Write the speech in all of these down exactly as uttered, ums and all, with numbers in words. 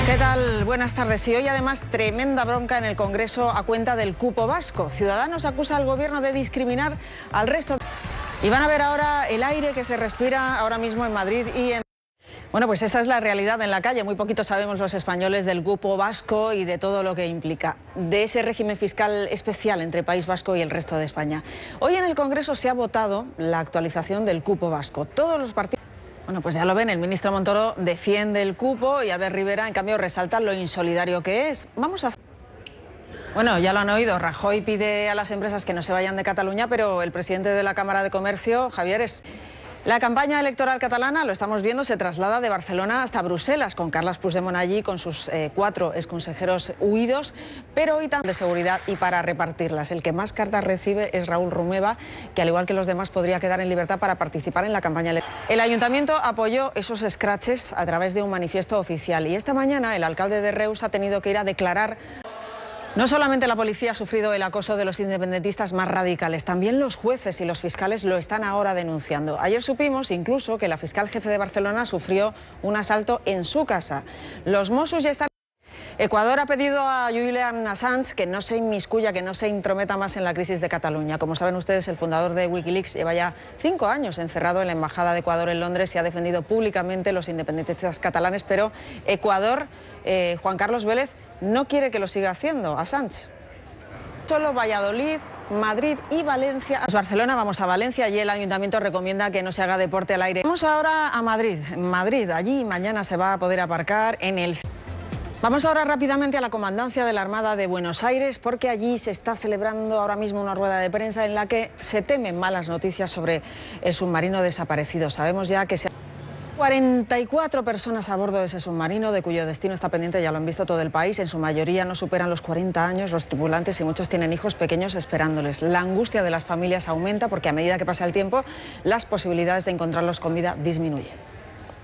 ¿Qué tal? Buenas tardes. Y hoy además tremenda bronca en el Congreso a cuenta del cupo vasco. Ciudadanos acusa al gobierno de discriminar al resto. Y van a ver ahora el aire que se respira ahora mismo en Madrid y en... Bueno, pues esa es la realidad en la calle. Muy poquito sabemos los españoles del cupo vasco y de todo lo que implica, de ese régimen fiscal especial entre País Vasco y el resto de España. Hoy en el Congreso se ha votado la actualización del cupo vasco. Todos los partidos... Bueno, pues ya lo ven, el ministro Montoro defiende el cupo y Albert Rivera, en cambio, resalta lo insolidario que es. Vamos a... Bueno, ya lo han oído, Rajoy pide a las empresas que no se vayan de Cataluña, pero el presidente de la Cámara de Comercio, Javier, es... La campaña electoral catalana, lo estamos viendo, se traslada de Barcelona hasta Bruselas, con Carles Puigdemont allí, con sus eh, cuatro exconsejeros huidos, pero hoy también de seguridad y para repartirlas. El que más cartas recibe es Raúl Romeva, que al igual que los demás podría quedar en libertad para participar en la campaña electoral. El ayuntamiento apoyó esos scratches a través de un manifiesto oficial y esta mañana el alcalde de Reus ha tenido que ir a declarar. No solamente la policía ha sufrido el acoso de los independentistas más radicales, también los jueces y los fiscales lo están ahora denunciando. Ayer supimos incluso que la fiscal jefe de Barcelona sufrió un asalto en su casa. Los Mossos ya están... Ecuador ha pedido a Julian Assange que no se inmiscuya, que no se intrometa más en la crisis de Cataluña. Como saben ustedes, el fundador de Wikileaks lleva ya cinco años encerrado en la Embajada de Ecuador en Londres y ha defendido públicamente los independentistas catalanes, pero Ecuador, eh, Juan Carlos Vélez, no quiere que lo siga haciendo Assange. Solo Valladolid, Madrid y Valencia. Barcelona, vamos a Valencia, allí el ayuntamiento recomienda que no se haga deporte al aire. Vamos ahora a Madrid. Madrid, allí mañana se va a poder aparcar en el... Vamos ahora rápidamente a la Comandancia de la Armada de Buenos Aires, porque allí se está celebrando ahora mismo una rueda de prensa en la que se temen malas noticias sobre el submarino desaparecido. Sabemos ya que se... cuarenta y cuatro personas a bordo de ese submarino, de cuyo destino está pendiente, ya lo han visto todo el país. En su mayoría no superan los cuarenta años los tripulantes y muchos tienen hijos pequeños esperándoles. La angustia de las familias aumenta porque a medida que pasa el tiempo, las posibilidades de encontrarlos con vida disminuyen.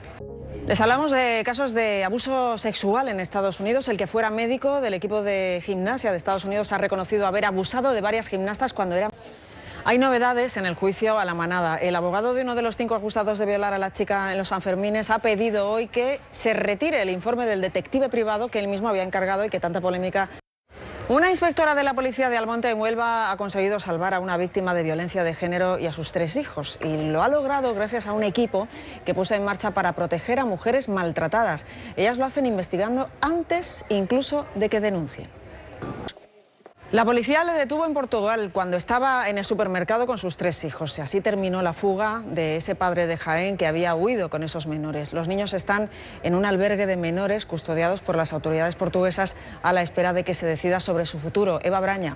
Les hablamos de casos de abuso sexual en Estados Unidos. El que fuera médico del equipo de gimnasia de Estados Unidos ha reconocido haber abusado de varias gimnastas cuando eran... Hay novedades en el juicio a la manada. El abogado de uno de los cinco acusados de violar a la chica en los Sanfermines ha pedido hoy que se retire el informe del detective privado que él mismo había encargado y que tanta polémica... Una inspectora de la policía de Almonte en Huelva ha conseguido salvar a una víctima de violencia de género y a sus tres hijos. Y lo ha logrado gracias a un equipo que puso en marcha para proteger a mujeres maltratadas. Ellas lo hacen investigando antes incluso de que denuncien. La policía le detuvo en Portugal cuando estaba en el supermercado con sus tres hijos. Y así terminó la fuga de ese padre de Jaén que había huido con esos menores. Los niños están en un albergue de menores custodiados por las autoridades portuguesas a la espera de que se decida sobre su futuro. Eva Braña.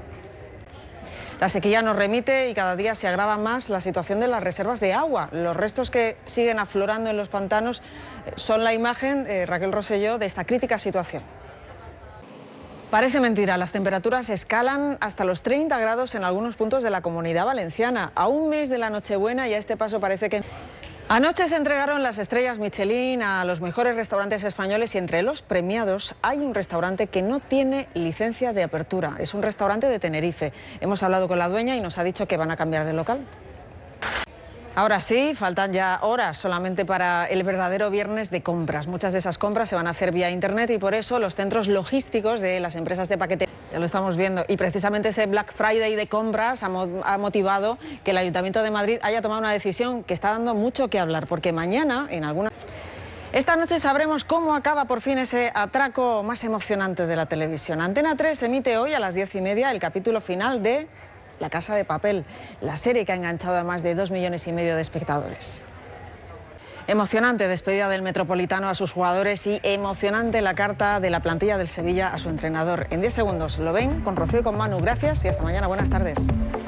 La sequía nos remite y cada día se agrava más la situación de las reservas de agua. Los restos que siguen aflorando en los pantanos son la imagen, eh, Raquel Rosselló, de esta crítica situación. Parece mentira, las temperaturas escalan hasta los treinta grados en algunos puntos de la Comunidad Valenciana. A un mes de la Nochebuena y a este paso parece que... Anoche se entregaron las estrellas Michelin a los mejores restaurantes españoles y entre los premiados hay un restaurante que no tiene licencia de apertura. Es un restaurante de Tenerife. Hemos hablado con la dueña y nos ha dicho que van a cambiar de local. Ahora sí, faltan ya horas solamente para el verdadero viernes de compras. Muchas de esas compras se van a hacer vía internet y por eso los centros logísticos de las empresas de paquete, ya lo estamos viendo, y precisamente ese Black Friday de compras ha, mo ha motivado que el Ayuntamiento de Madrid haya tomado una decisión que está dando mucho que hablar, porque mañana en alguna... Esta noche sabremos cómo acaba por fin ese atraco más emocionante de la televisión. Antena tres emite hoy a las diez y media el capítulo final de La Casa de Papel, la serie que ha enganchado a más de dos millones y medio de espectadores. Emocionante despedida del Metropolitano a sus jugadores y emocionante la carta de la plantilla del Sevilla a su entrenador. En diez segundos lo ven con Rocío y con Manu. Gracias y hasta mañana. Buenas tardes.